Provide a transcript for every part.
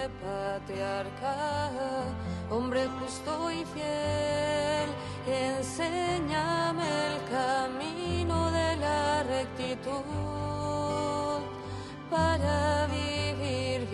patriarca, hombre justo y fiel, enséñame el camino de la rectitud para vivir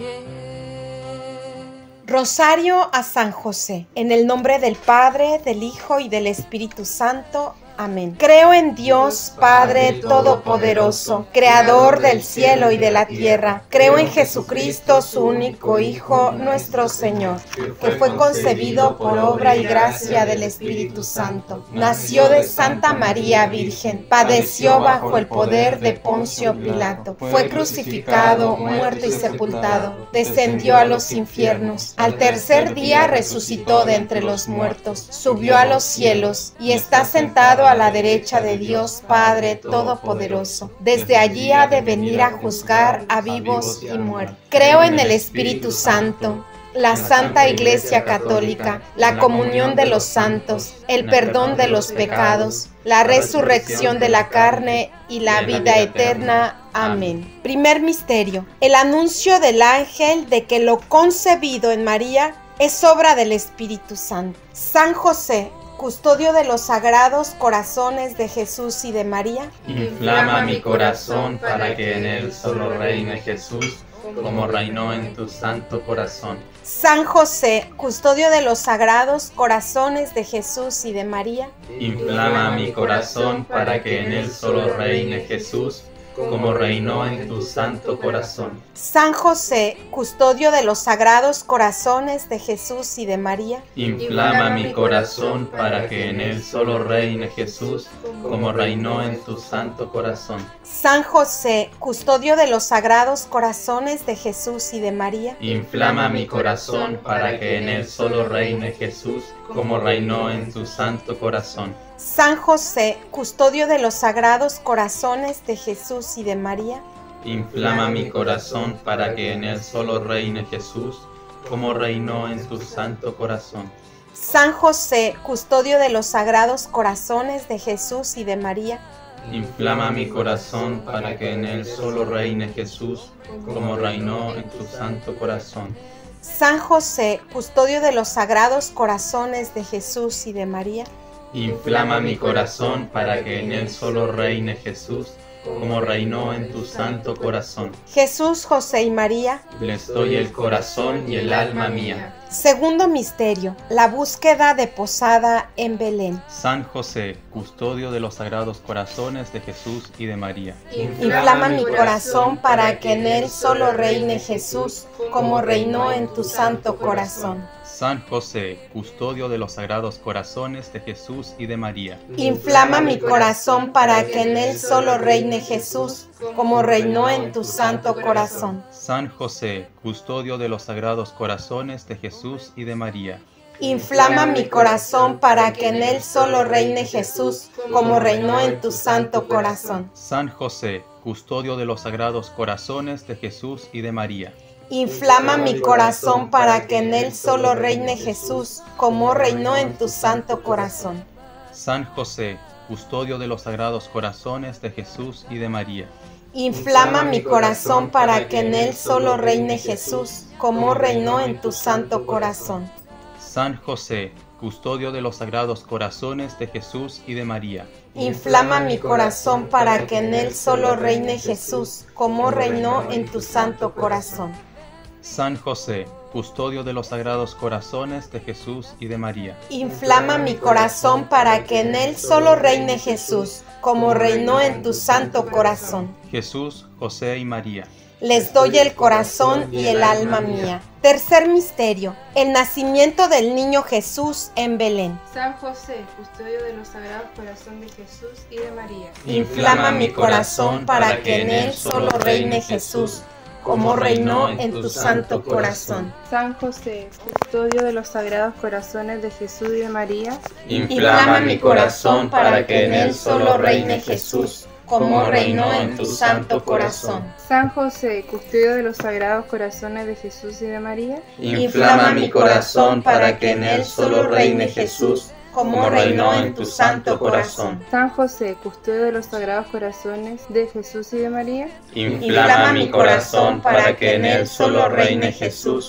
bien. Rosario a San José, en el nombre del Padre, del Hijo y del Espíritu Santo. Amén. Creo en Dios, Padre Todopoderoso, Creador del cielo y de la tierra. Creo en Jesucristo, su único Hijo, nuestro Señor, que fue concebido por obra y gracia del Espíritu Santo. Nació de Santa María Virgen, padeció bajo el poder de Poncio Pilato, fue crucificado, muerto y sepultado, descendió a los infiernos. Al tercer día resucitó de entre los muertos, subió a los cielos y está sentado a la derecha de Dios Padre Todopoderoso. Desde allí ha de venir a juzgar a vivos y muertos. Creo en el Espíritu Santo, la Santa Iglesia Católica, la comunión de los santos, el perdón de los pecados, la resurrección de la carne y la vida eterna. Amén. Primer misterio: el anuncio del ángel de que lo concebido en María es obra del Espíritu Santo. San José, custodio de los sagrados corazones de Jesús y de María, inflama mi corazón para que en él solo reine Jesús, como reinó en tu santo corazón. San José, custodio de los sagrados corazones de Jesús y de María, inflama mi corazón para que en él solo reine Jesús, como reinó en tu santo corazón. San José, custodio de los sagrados corazones de Jesús y de María, inflama mi corazón para que en él solo reine Jesús, como reinó en tu santo corazón. San José, custodio de los sagrados corazones de Jesús y de María, inflama mi corazón para que en él solo reine Jesús, como reinó en tu santo corazón. San José, custodio de los sagrados corazones de Jesús y de María, inflama mi corazón para que en él solo reine Jesús, como reinó en tu santo corazón. San José, custodio de los sagrados corazones de Jesús y de María, inflama mi corazón para que en él solo reine Jesús, como reinó en tu santo corazón. San José, custodio de los sagrados corazones de Jesús y de María, inflama mi corazón para que en él solo reine Jesús, como reinó en tu santo corazón. Jesús, José y María, les doy el corazón y el alma mía. Segundo misterio: la búsqueda de posada en Belén. San José, custodio de los sagrados corazones de Jesús y de María, inflama mi corazón para que en él solo reine Jesús, como reinó en tu santo corazón. San José, custodio de los sagrados corazones de Jesús y de María, inflama mi corazón para que en él solo reine Jesús, como reinó en tu santo corazón. San José, custodio de los sagrados corazones de Jesús y de María, inflama mi corazón para que en él solo reine Jesús, como reinó en tu santo corazón. San José, custodio de los sagrados corazones de Jesús y de María, inflama mi corazón para que en él solo reine Jesús, como reinó en tu santo corazón. San José, custodio de los sagrados corazones de Jesús y de María, inflama mi corazón para que en él solo reine Jesús, como reinó en tu santo corazón. San José, custodio de los sagrados corazones de Jesús y de María, inflama mi corazón para que en él solo reine Jesús, como reinó en tu santo corazón. San José, custodio de los sagrados corazones de Jesús y de María, inflama mi corazón para que en él solo reine Jesús, como reinó en tu santo corazón. Jesús, José y María, les doy el corazón y el alma mía. Tercer misterio: el nacimiento del niño Jesús en Belén. San José, custodio de los sagrados corazones de Jesús y de María, inflama mi corazón para que en él solo reine Jesús, como reinó en tu santo corazón. San José, custodio de los sagrados corazones de Jesús y de María, inflama mi corazón para que en él solo reine Jesús, como reinó en tu santo corazón. San José, custodio de los sagrados corazones de Jesús y de María, inflama mi corazón para que en él solo reine Jesús, como reinó en tu santo corazón. San José, custodio de los sagrados corazones de Jesús y de María, inflama mi corazón para que en él solo reine Jesús,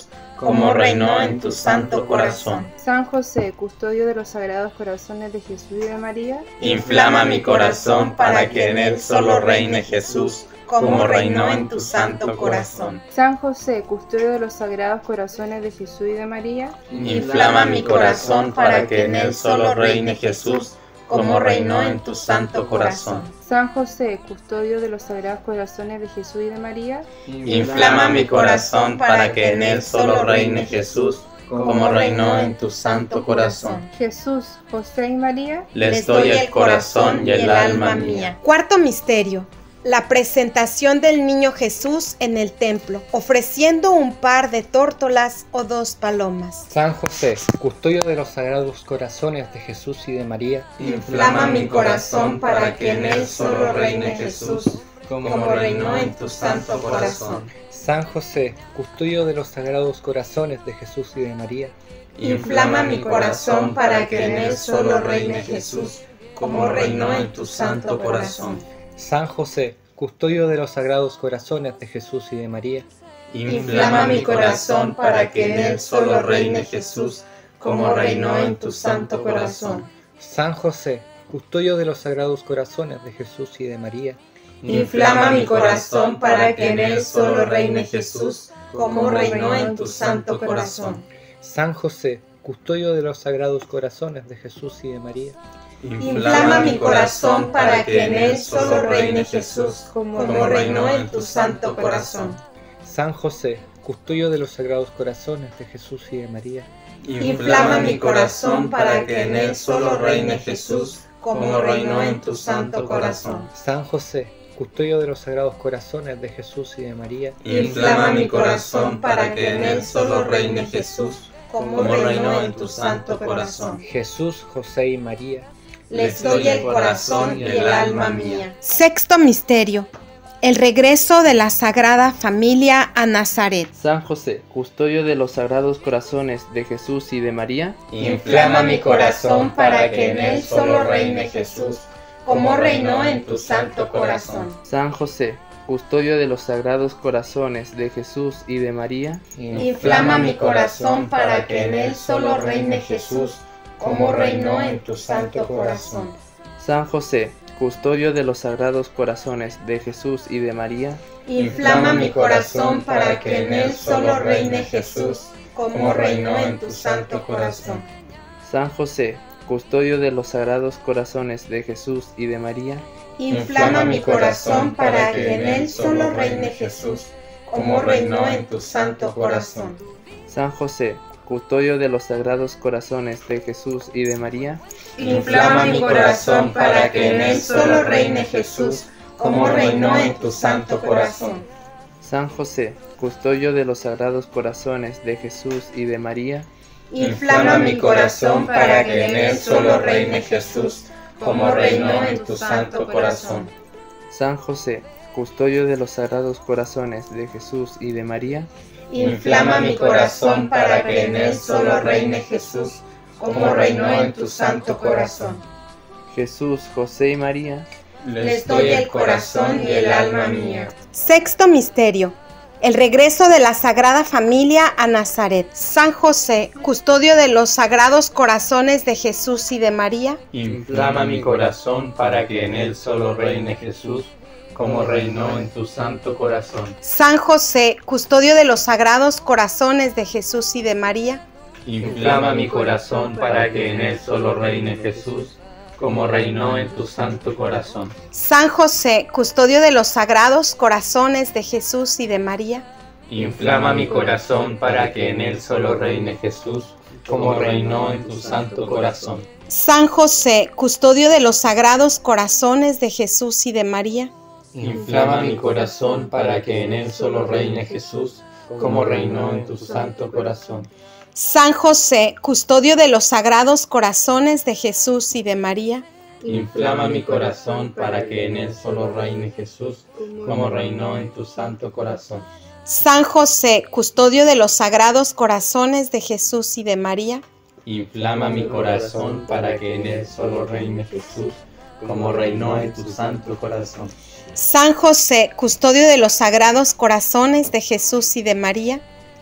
como reinó en tu santo corazón. San José, custodio de los sagrados corazones de Jesús y de María, Inflama mi corazón para que en él solo reine Jesús, como reinó en tu santo corazón. San José, custodio de los sagrados corazones de Jesús y de María, Inflama mi corazón para que en él solo reine Jesús, como reinó en tu santo corazón. San José, custodio de los sagrados corazones de Jesús y de María, Inflama mi corazón para que en él solo reine Jesús, como reinó en tu santo corazón. Jesús, José y María, Les doy el corazón y el alma mía. Cuarto misterio. La presentación del niño Jesús en el templo, ofreciendo un par de tórtolas o 2 palomas. San José, custodio de los sagrados corazones de Jesús y de María, Inflama mi corazón para que en él solo reine Jesús, como reinó en tu santo corazón. San José, custodio de los sagrados corazones de Jesús y de María, Inflama mi corazón para que en él solo reine Jesús, como reinó en tu santo corazón. San José, custodio de los sagrados corazones de Jesús y de María, Inflama mi corazón para que en él solo reine Jesús, como reinó en tu santo corazón. San José, custodio de los sagrados corazones de Jesús y de María, Inflama mi corazón para que en él solo reine Jesús, como reinó en tu santo corazón. San José, custodio de los sagrados corazones de Jesús y de María, Inflama mi corazón para que en él solo reine Jesús, como reinó en tu santo corazón. San José, custodio de los sagrados corazones de Jesús y de María, Inflama mi corazón para que en él solo reine Jesús, como reinó en tu santo corazón. San José, custodio de los sagrados corazones de Jesús y de María, Inflama mi corazón para que en él solo reine Jesús, como reinó en tu santo corazón. Jesús, José y María, Les doy el corazón y el alma mía. Sexto misterio. El regreso de la Sagrada Familia a Nazaret. San José, custodio de los sagrados corazones de Jesús y de María, Inflama mi corazón para que en él solo reine Jesús, como reinó en tu santo corazón. San José, custodio de los sagrados corazones de Jesús y de María, Inflama mi corazón para que en él solo reine Jesús, como reinó en tu santo corazón. San José, custodio de los sagrados corazones de Jesús y de María, Inflama mi corazón para que en él solo reine Jesús, como reinó en tu santo corazón. San José, custodio de los sagrados corazones de Jesús y de María, Inflama mi corazón para que en él solo reine Jesús, como reinó en tu santo corazón. San José, custodio de los sagrados corazones de Jesús y de María, Inflama mi corazón para que en él solo reine Jesús, como reinó en tu santo corazón. San José, custodio de los sagrados corazones de Jesús y de María, Inflama mi corazón para que en él solo reine Jesús, como reinó en tu santo corazón. San José, custodio de los sagrados corazones de Jesús y de María, Inflama mi corazón para que en él solo reine Jesús, como reinó en tu santo corazón. Jesús, José y María, Les doy el corazón y el alma mía. Sexto misterio. El regreso de la Sagrada Familia a Nazaret. San José, custodio de los sagrados corazones de Jesús y de María, Inflama mi corazón para que en él solo reine Jesús, como reinó en tu santo corazón. San José, custodio de los sagrados corazones de Jesús y de María, Inflama mi corazón para que en él solo reine Jesús, como reinó en tu santo corazón. San José, custodio de los sagrados corazones de Jesús y de María, Inflama mi corazón para que en él solo reine Jesús, como reinó en tu santo corazón. San José, custodio de los sagrados corazones de Jesús y de María, Inflama mi corazón para que en él solo reine Jesús, como reinó en tu santo corazón. San José, custodio de los sagrados corazones de Jesús y de María, Inflama mi corazón para que en él solo reine Jesús, como reinó en tu santo corazón. San José, custodio de los sagrados corazones de Jesús y de María, Inflama mi corazón para que en él solo reine Jesús, como reinó en tu santo corazón. San José, custodio de los sagrados corazones de Jesús y de María,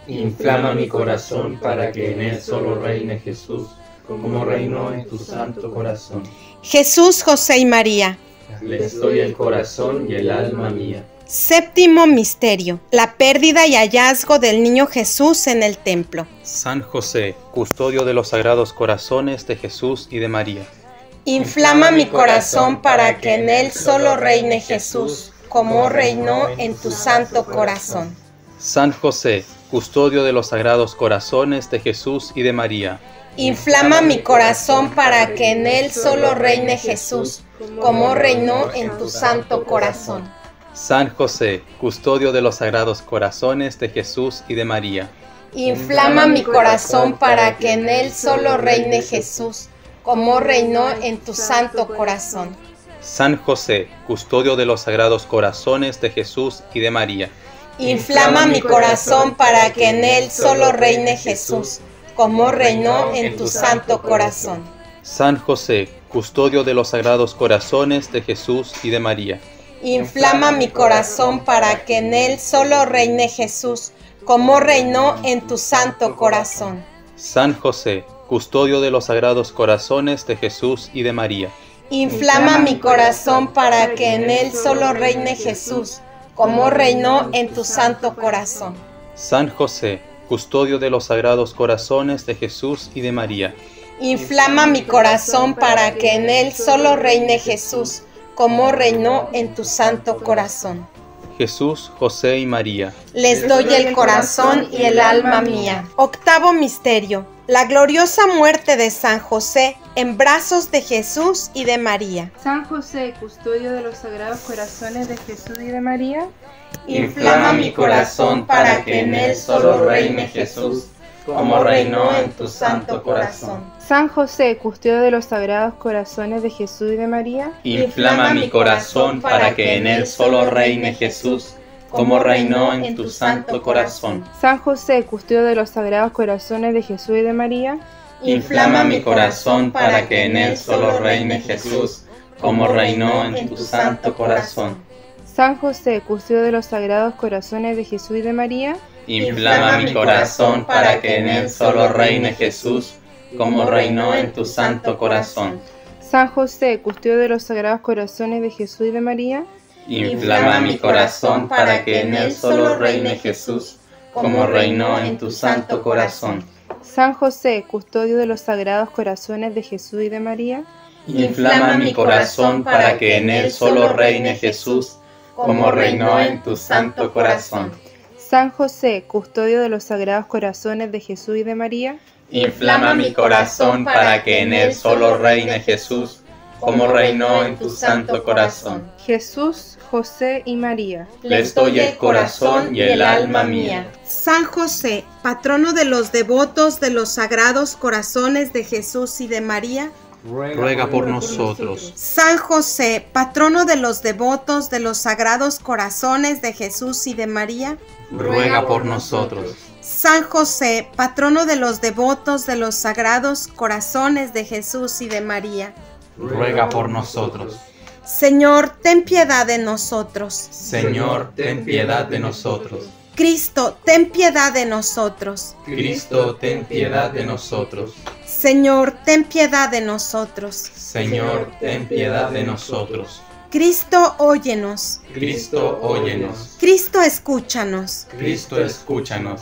Inflama mi corazón para que en él solo reine Jesús, como reinó en tu santo corazón. Jesús, José y María. Les doy el corazón y el alma mía. Séptimo misterio: la pérdida y hallazgo del niño Jesús en el templo. San José, custodio de los sagrados corazones de Jesús y de María. Inflama mi corazón para que en él solo reine Jesús, como reinó en tu santo corazón. San José, custodio de los sagrados corazones de Jesús y de María. Inflama mi corazón para que en él solo reine Jesús, como reinó en tu santo corazón. San José, custodio de los sagrados corazones de Jesús y de María. Inflama mi corazón para que en él solo reine Jesús, como reinó en tu santo corazón. San José, custodio de los sagrados corazones de Jesús y de María. Inflama mi corazón para que en él solo reine Jesús, como reinó en tu santo corazón. San José, custodio de los sagrados corazones de Jesús y de María. Inflama mi corazón para que en él solo reine Jesús, como reinó en tu santo corazón. San José, custodio de los sagrados corazones de Jesús y de María. Inflama mi corazón para que en él solo reine Jesús, como reinó en tu santo corazón. San José, custodio de los sagrados corazones de Jesús y de María. Inflama mi corazón para que en él solo reine Jesús, como reinó en tu santo corazón. Jesús, José y María. Les doy el corazón y el alma mía. Octavo misterio: la gloriosa muerte de San José en brazos de Jesús y de María. San José, custodio de los sagrados corazones de Jesús y de María. Inflama mi corazón para que en él solo reine Jesús, como reinó en tu santo corazón. San José, custodio de los sagrados corazones de Jesús y de María. Inflama mi corazón para que en él solo reine Jesús, como reinó en tu santo corazón. San José, custodio de los sagrados corazones de Jesús y de María. Inflama mi corazón para que en él solo reine Jesús, como reinó en tu santo corazón. San José, custodio de los sagrados corazones de Jesús y de María. Inflama mi corazón para que en él solo reine Jesús, como reinó en tu santo corazón. San José, custodio de los sagrados corazones de Jesús y de María. Inflama mi corazón para que en él solo reine Jesús, como reinó en tu santo corazón. San José, custodio de los sagrados corazones de Jesús y de María. Inflama mi corazón para que en él solo reine Jesús, como reinó en tu santo corazón. San José, custodio de los sagrados corazones de Jesús y de María. Inflama mi corazón para que en él solo reine Jesús, como reinó en tu santo corazón. Jesús, José y María. Les doy el corazón y el alma mía. San José, patrono de los devotos de los sagrados corazones de Jesús y de María. Ruega por nosotros. San José, patrono de los devotos de los sagrados corazones de Jesús y de María. Ruega por nosotros. San José, patrono de los devotos de los sagrados corazones de Jesús y de María. Ruega por nosotros. Señor, ten piedad de nosotros. Señor, ten piedad de nosotros. Cristo, ten piedad de nosotros. Cristo, ten piedad de nosotros. Señor, ten piedad de nosotros. Señor, ten piedad de nosotros. Cristo, óyenos. Cristo, óyenos. Cristo, escúchanos. Cristo, escúchanos.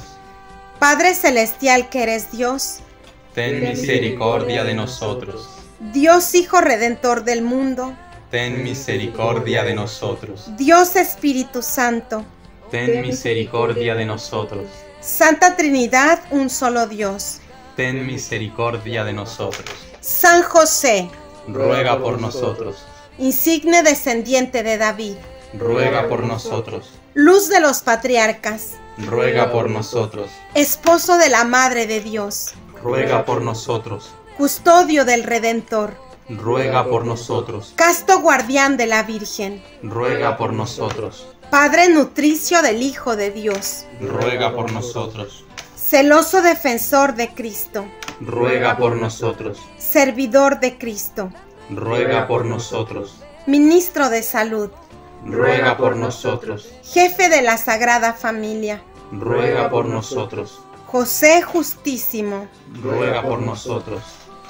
Padre celestial que eres Dios, Ten misericordia de nosotros. Dios Hijo Redentor del mundo, Ten misericordia de nosotros. Dios Espíritu Santo, Ten misericordia de nosotros. Santa Trinidad, un solo Dios. Ten misericordia de nosotros. San José, Ruega por nosotros. insigne descendiente de David, Ruega por nosotros. luz de los patriarcas, Ruega por nosotros. esposo de la Madre de Dios, Ruega por nosotros. custodio del Redentor, Ruega por nosotros. casto guardián de la Virgen, Ruega por nosotros. Padre nutricio del Hijo de Dios, Ruega por nosotros. celoso defensor de Cristo, Ruega por nosotros. servidor de Cristo, Ruega por nosotros. ministro de salud, Ruega por nosotros. jefe de la Sagrada Familia, ruega por nosotros. José justísimo, Ruega por nosotros.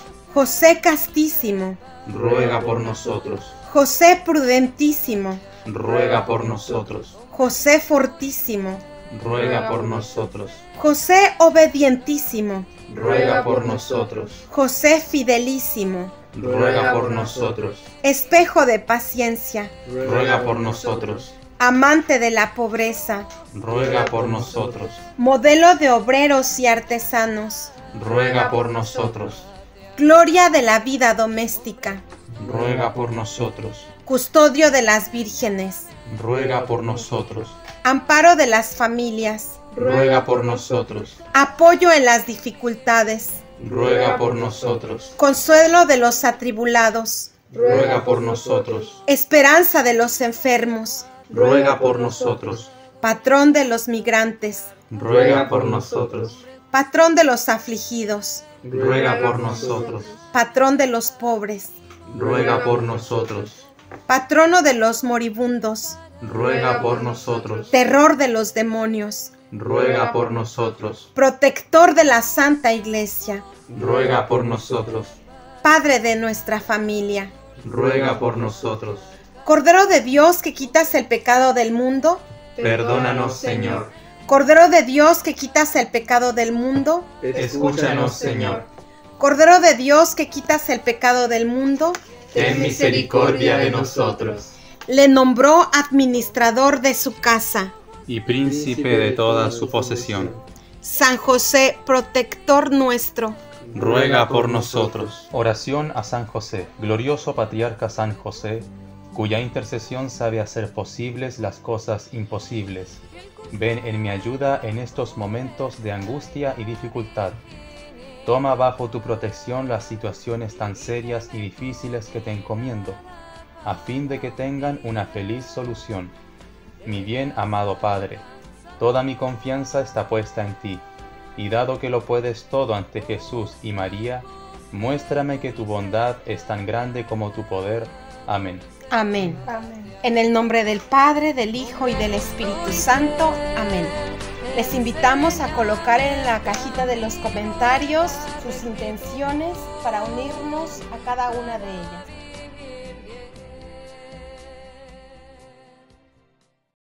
José castísimo, Ruega por nosotros. José prudentísimo, Ruega por nosotros. José fortísimo, Ruega por nosotros. José obedientísimo, Ruega por nosotros. José fidelísimo, Ruega por nosotros. espejo de paciencia, Ruega por nosotros. amante de la pobreza, Ruega por nosotros. modelo de obreros y artesanos, Ruega por nosotros. gloria de la vida doméstica, Ruega por nosotros. custodio de las vírgenes, Ruega por nosotros. amparo de las familias, Ruega por nosotros. apoyo en las dificultades, Ruega por nosotros. consuelo de los atribulados, Ruega por nosotros. esperanza de los enfermos, Ruega por nosotros. patrón de los migrantes, Ruega por nosotros. patrón de los afligidos, Ruega por nosotros. patrón de los pobres, Ruega por nosotros. patrono de los moribundos, Ruega por nosotros. terror de los demonios, Ruega por nosotros. protector de la Santa Iglesia, Ruega por nosotros. padre de nuestra familia, Ruega por nosotros. Cordero de Dios que quitas el pecado del mundo, Perdónanos, Señor. Cordero de Dios que quitas el pecado del mundo, Escúchanos, Señor. Cordero de Dios que quitas el pecado del mundo, Ten misericordia de nosotros. le nombró administrador de su casa. Y príncipe de toda su posesión. San José, protector nuestro, Ruega por nosotros. Oración a San José, glorioso patriarca San José, cuya intercesión sabe hacer posibles las cosas imposibles. Ven en mi ayuda en estos momentos de angustia y dificultad. Toma bajo tu protección las situaciones tan serias y difíciles que te encomiendo, a fin de que tengan una feliz solución. Mi bien amado Padre, toda mi confianza está puesta en ti, y dado que lo puedes todo ante Jesús y María, muéstrame que tu bondad es tan grande como tu poder. Amén. Amén. Amén. En el nombre del Padre, del Hijo y del Espíritu Santo. Amén. Les invitamos a colocar en la cajita de los comentarios sus intenciones para unirnos a cada una de ellas.